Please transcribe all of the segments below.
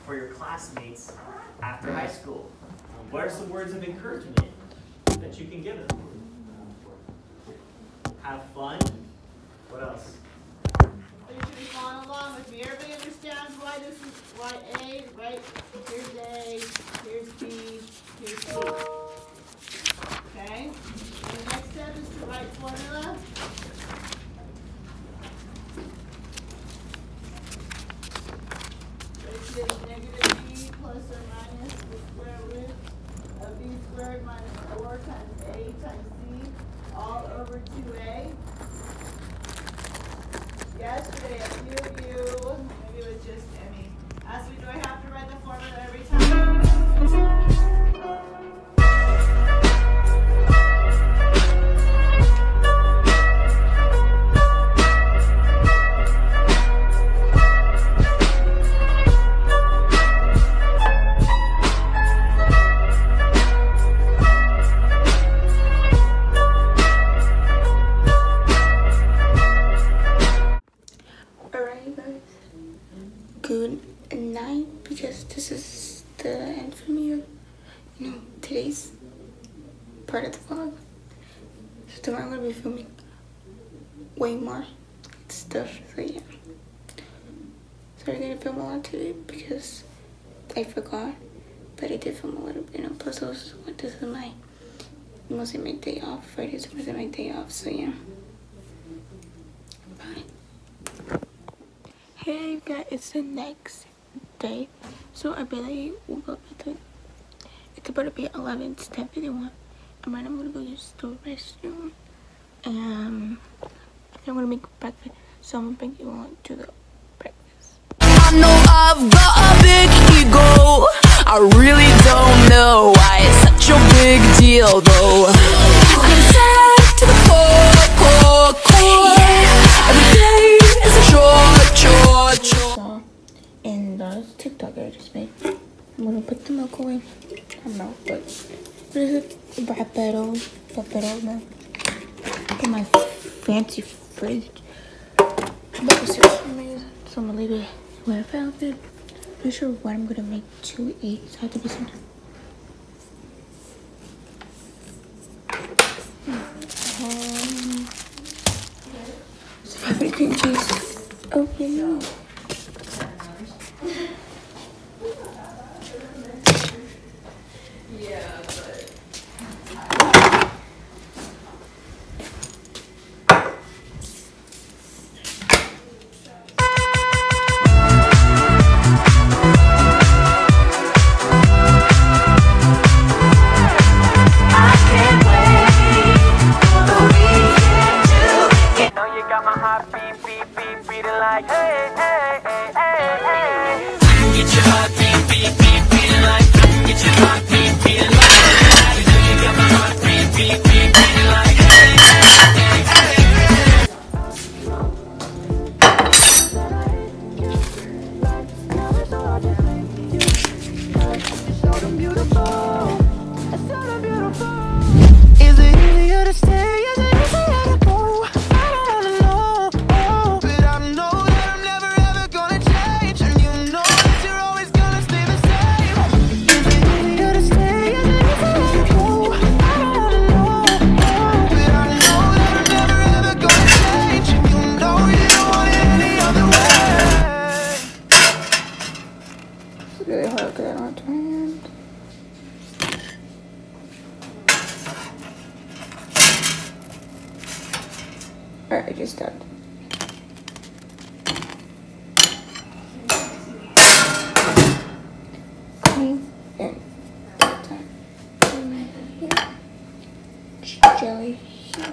for your classmates after high school? What are some words of encouragement that you can give them? Have fun. What else? You should be following along with me. Everybody understands why this is why A, right? Here's A, here's B, here's C. Okay? And the next step is to write formula. Which is negative B plus or minus the square root of B squared minus 4 times A times C all over 2A. Yesterday, a few of you, maybe it was just Emmy, asked me, do I have to write the formula every time? Good night, because this is the end for me of, today's part of the vlog. So tomorrow I'm going to be filming way more stuff, so yeah. Sorry I didn't film a lot today because I forgot, but I did film a little bit, plus this is mostly my day off. Friday's mostly my day off, so yeah. Bye. Hey guys, it's the next day, so I really woke up at it's about to be 11, it's 10:51, and right now I'm gonna go use the restroom, and I think I'm gonna make breakfast, so I'm gonna bring you on to the breakfast. I know I've got a big ego, I really don't know why it's such a big deal though. I'm sad to the core, every day is a chore. In the TikTok I just made, I'm gonna put the milk away. I don't know, but what is it? Papero milk. In my fancy fridge. But this is amazing. So I'm gonna leave it where I found it. Not sure what I'm gonna make to eat. So I have to be something. Strawberry cream cheese. Oh yeah. Really hard because I don't have my hand. Alright, I just stopped. Clean and time. Jelly here.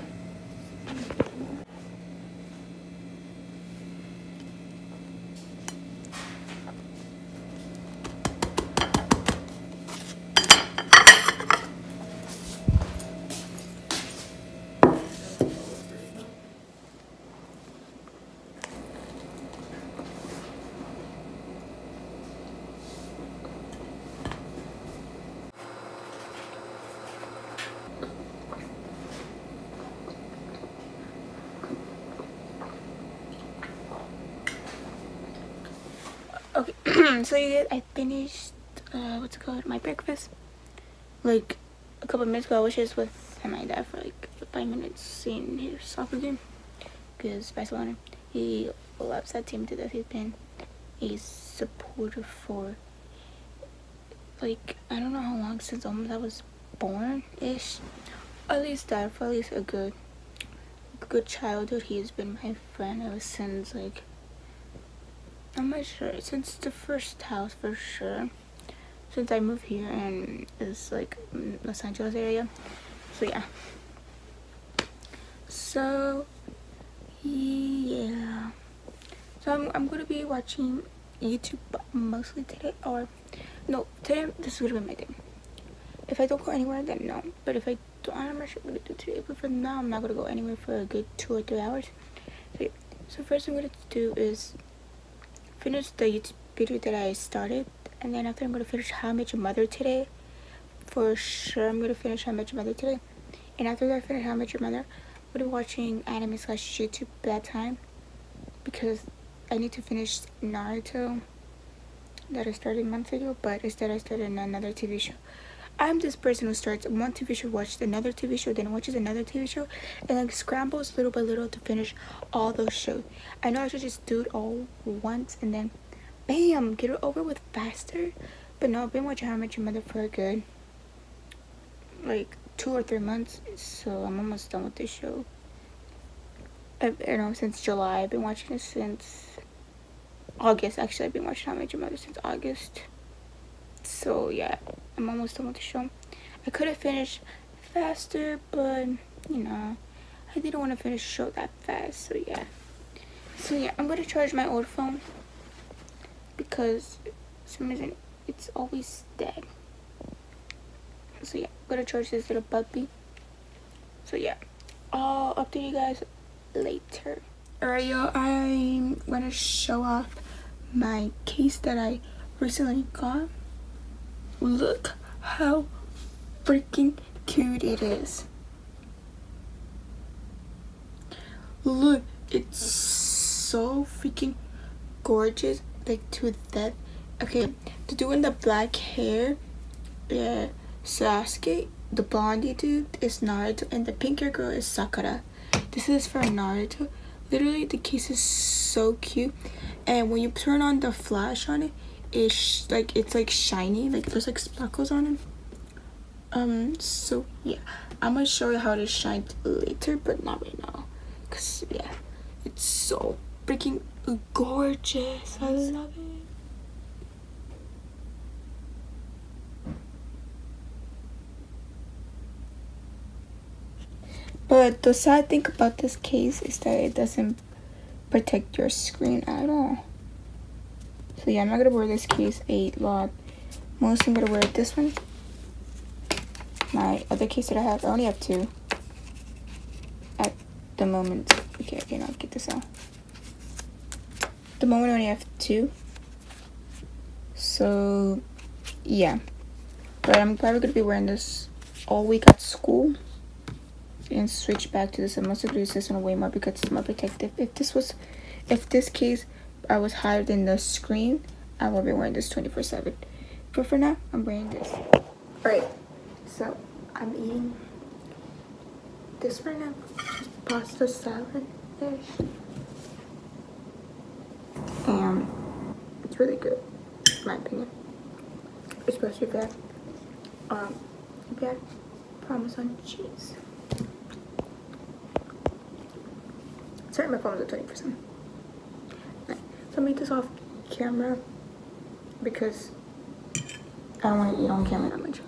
So you guys, I finished what's it called, my breakfast like a couple minutes ago. I was just with my dad for like 5 minutes seeing his soccer game because Barcelona, he loves that team to death. He's been a supporter for like I don't know how long, since almost I was born ish, at least that, for at least a good childhood. He has been my friend ever since, like, I'm not sure, since the first house for sure, since I moved here and it's like Los Angeles area. So yeah, so yeah, so I'm gonna be watching YouTube mostly today, or no, today this is gonna be my day. If I don't go anywhere, then no, but if I don't, I'm not sure what I'm gonna do today, but for now I'm not gonna go anywhere for a good 2 or 3 hours. So, yeah. So first I'm gonna do is finish the YouTube video that I started, and then after I'm gonna finish How I Met Your Mother today. For sure I'm gonna finish How I Met Your Mother today, and after I finish How I Met Your Mother, I'm gonna be watching anime / YouTube that time, because I need to finish Naruto that I started months ago, but instead I started another TV show. I'm this person who starts one TV show, watches another TV show, then watches another TV show, and then scrambles little by little to finish all those shows. I know I should just do it all once and then bam, get it over with faster, but no, I've been watching How I Met Your Mother for a good like 2 or 3 months, so I'm almost done with this show. I know, since July. I've been watching it since August. Actually, I've been watching How I Met Your Mother since August. So yeah, I'm almost done with the show. I could have finished faster, but you know, I didn't want to finish the show that fast. So yeah, I'm gonna charge my old phone because for some reason it's always dead. So yeah, I'm gonna charge this little puppy. So yeah, I'll update you guys later. Alright, yo, I'm gonna show off my case that I recently got. Look how freaking cute it is. Look, it's so freaking gorgeous, like to death. Okay, the dude in the black hair, Sasuke. The blondie dude is Naruto, and the pink hair girl is Sakura. This is for Naruto. Literally, the case is so cute, and when you turn on the flash on it, it's like shiny, like there's like sparkles on it. So yeah, I'm gonna show you how it shines later, but not right now, cause yeah, it's so freaking gorgeous. I love it. But the sad thing about this case is that it doesn't protect your screen at all. So yeah, I'm not gonna wear this case a lot. Mostly I'm gonna wear this one. My other case that I have, I only have 2 at the moment. Okay, I cannot get this out. At the moment I only have 2. So yeah, but I'm probably gonna be wearing this all week at school and switch back to this. I'm also gonna use this one way more because it's more protective. If this case I was higher than the screen, I will be wearing this 24/7. But for now, I'm wearing this. Alright, so I'm eating this right now. Just pasta salad-ish. And it's really good, in my opinion. Especially if you had Parmesan cheese. Sorry, my phone was at 20%. Right. So I'll make this off camera because I don't want to eat on camera that much.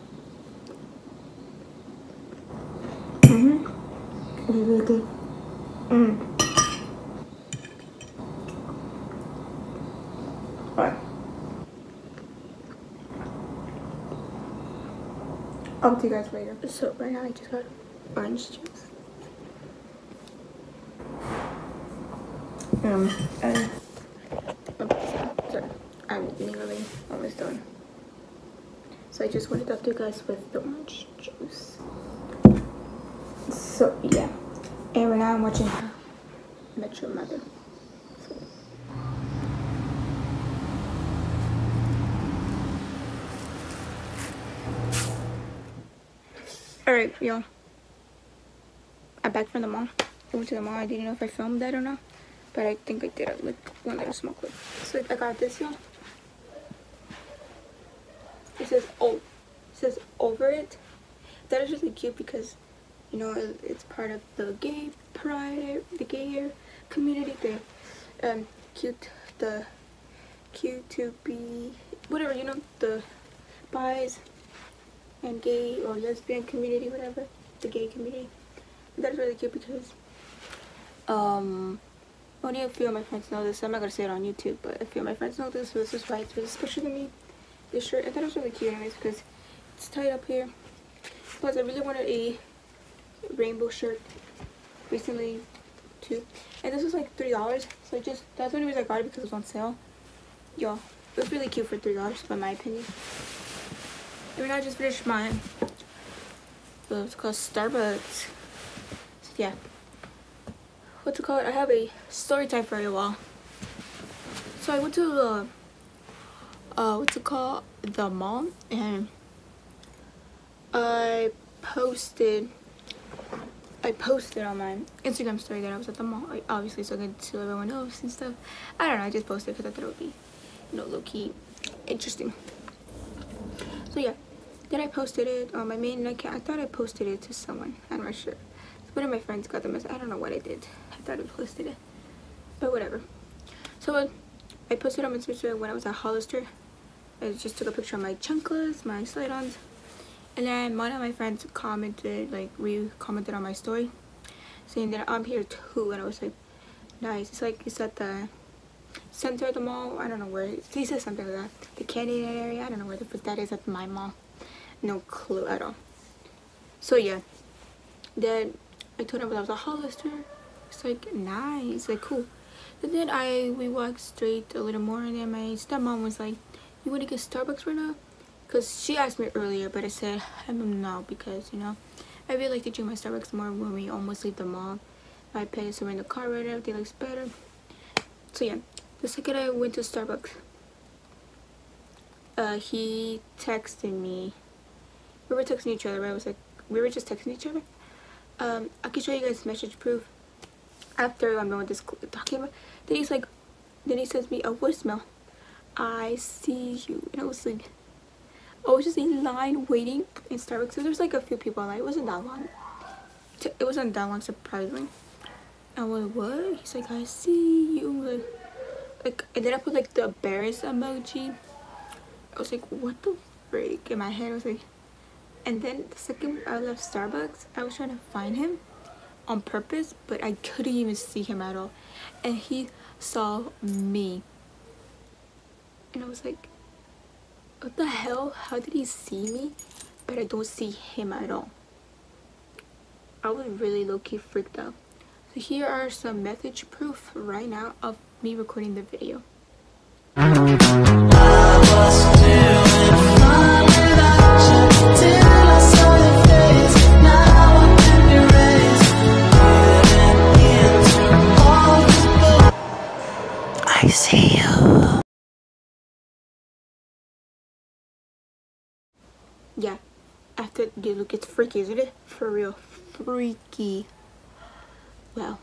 It's really good. Alright. I'll see you guys later. So right now I just got orange juice. Sorry, I'm nearly almost done. So I just wanted to update you guys with the orange juice. So yeah, and right now I'm watching How I Met Your Mother. So. Alright, y'all. I'm back from the mall. I went to the mall. I didn't know if I filmed that or not, but I think I did. Like one little small clip. So I got this, y'all. It says over it. That is really cute because, you know, it's part of the gay pride, the gay community. The cute to be whatever, you know, the bis and gay or lesbian community, whatever, the gay community. That's really cute because only a few of my friends know this. I'm not gonna say it on YouTube, but a few of my friends know this, so this is why it's really special to me. This shirt, I thought it was really cute anyways because it's tied up here. Plus I really wanted a rainbow shirt recently too, and this was like $3, so that's the only reason I got it, because it was on sale. Y'all, it was really cute for $3 by my opinion. And I just finished mine. It's called Starbucks. So yeah, what's it called? I have a story time for you all. So I went to the what's it called, the mall, and I posted on my Instagram story that I was at the mall, obviously, so I could tell everyone else and stuff. I don't know, I just posted because I thought it would be, you know, low-key interesting. So yeah, then I posted it on my main account. I thought I posted it to someone, I'm not sure. So one of my friends got the message. I don't know what I did. I thought I posted it, but whatever. So I posted on my Instagram when I was at Hollister. I just took a picture of my chanclas, my slide-ons. And then one of my friends commented, like re-commented on my story, saying that I'm here too, and I was like, nice. It's like it's at the center of the mall. I don't know where. He said something like that. The Canyon area. I don't know where the fuck that is at my mall. No clue at all. So yeah. Then I told him I was a Hollister. It's like nice, like cool. And then we walked straight a little more, and then my stepmom was like, "You want to get Starbucks right now?" Because she asked me earlier, but I said no, because, you know, I really like to drink my Starbucks more when we almost leave the mall. My parents are in the car right now, they likes better. So yeah, the second I went to Starbucks, he texted me. We were texting each other, right? I was like, we were just texting each other. I can show you guys message proof after I'm done with this talking about. Then he's like, then he sends me a voicemail. "I see you," and I was like, I was just in line waiting in Starbucks. So there's like a few people in line. It wasn't that long. It wasn't that long, surprisingly. I was like, what? He's like, "I see you." Like, and then I put like the embarrassed emoji. I was like, what the freak? In my head, I was like, and then the second I left Starbucks, I was trying to find him on purpose, but I couldn't even see him at all. And he saw me. And I was like, what the hell? How did he see me, but I don't see him at all? I was really low-key freaked out. So here are some message proof right now of me recording the video. I see you. Yeah, after you look, it's freaky, isn't it? For real, freaky. Well,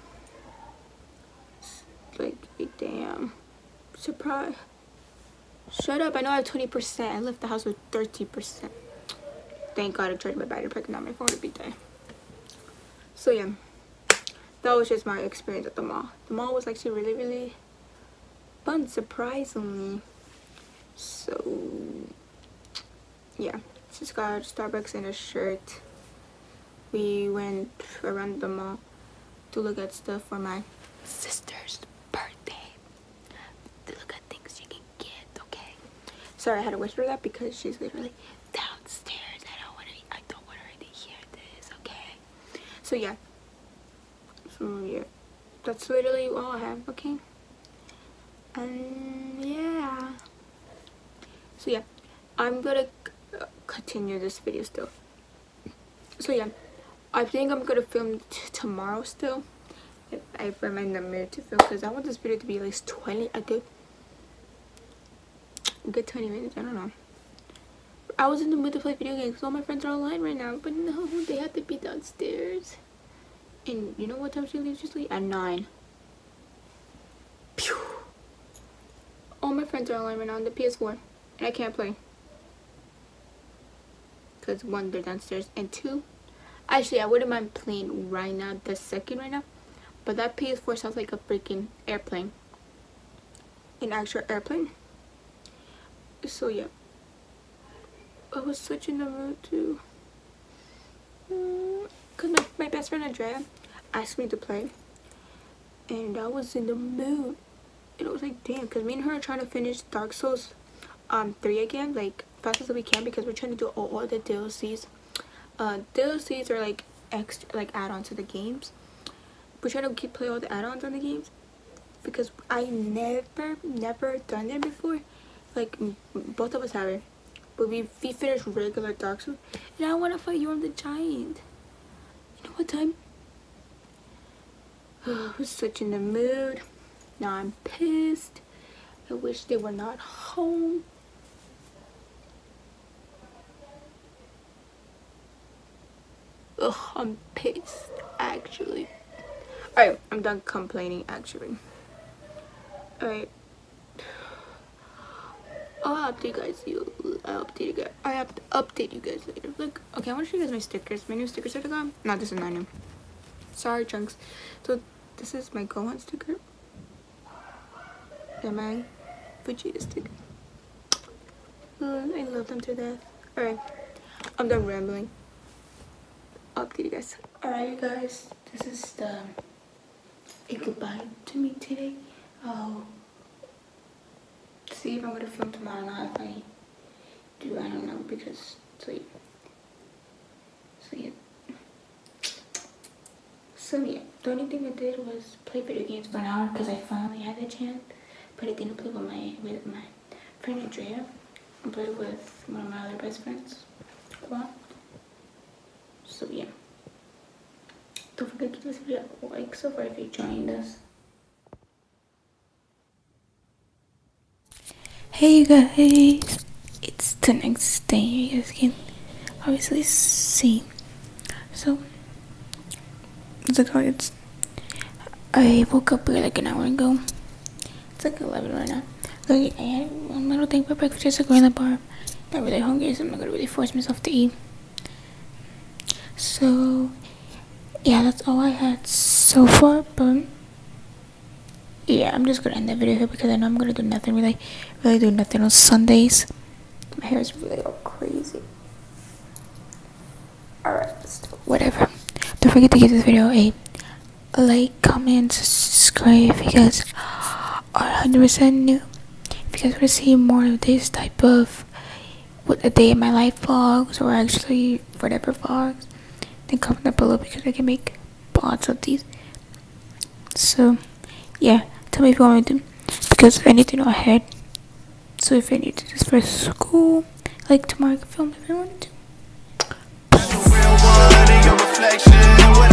like, damn. Surprise. Shut up, I know I have 20%. I left the house with 30%. Thank God I charged my battery pack, now my phone would be dead. So yeah, that was just my experience at the mall. The mall was actually really, really fun, surprisingly. So yeah, just got Starbucks and a shirt. We went around the mall to look at stuff for my sister's birthday. To look at things you can get, okay? Sorry, I had to whisper that because she's literally downstairs. I don't want her to hear this, okay? So yeah. So yeah, that's literally all I have, okay? And yeah. So yeah, I'm gonna continue this video still. So yeah, I think I'm gonna film tomorrow still, if I'm in the mood to film, because I want this video to be at least a good 20 minutes. I don't know. I was in the mood to play video games because all my friends are online right now, but no, they have to be downstairs. And you know what time she leaves usually? At 9. Pew. All my friends are online right now on the PS4, and I can't play. Because 1, they're downstairs, and 2, actually I wouldn't mind playing right now, the second right now, but that PS4 sounds like a freaking airplane. An actual airplane. So yeah. I was such in the mood too. Because my best friend Andrea asked me to play. And I was in the mood. And I was like, damn. Because me and her are trying to finish Dark Souls 3 again. Like, fast as we can. Because we're trying to do all the DLCs. DLCs are like extra, like add-ons to the games. We're trying to play all the add-ons on the games. Because I never done them before. Like, both of us have it. But we finished regular Dark Souls, and I want to fight Yorm the Giant. You know what time? I was such in the mood. Now I'm pissed. I wish they were not home. Ugh, I'm pissed, actually. Alright, I'm done complaining, actually. Alright. I'll update you guys. I have to update you guys later. Look, okay, I want to show you guys my stickers. My new stickers that I got. No, this is not new. Sorry, chunks. So this is my Gohan sticker. And my Vegeta sticker. I love them to death. Alright, I'm done rambling. I'll update you guys. Alright, you guys. This is the goodbye to me today. Oh. See if I'm gonna film tomorrow or not. If I do, I don't know, because so yeah, the only thing I did was play video games for an hour because I finally had the chance, but I didn't play with my friend Andrea. I played with one of my other best friends. So yeah, don't forget to give this video a like so far if you joined us. Hey guys, it's the next day. You guys can obviously see. So, I woke up like an hour ago. It's like 11 right now. Like, I had one little thing for breakfast, just like going to the bar. Not really hungry, so I'm not gonna really force myself to eat. So, yeah, that's all I had so far, but yeah, I'm just gonna end the video here because I know I'm gonna do nothing really do nothing on Sundays. My hair is really all crazy. Alright, whatever. Don't forget to give this video a like, comment, subscribe if you guys are 100% new. If you guys want to see more of this type of what a day in my life vlogs, or actually whatever vlogs, then comment down below because I can make lots of these. So yeah, tell me if you want me to, because I need to know ahead. So if I need to just for school, like tomorrow I can film if I wanted to.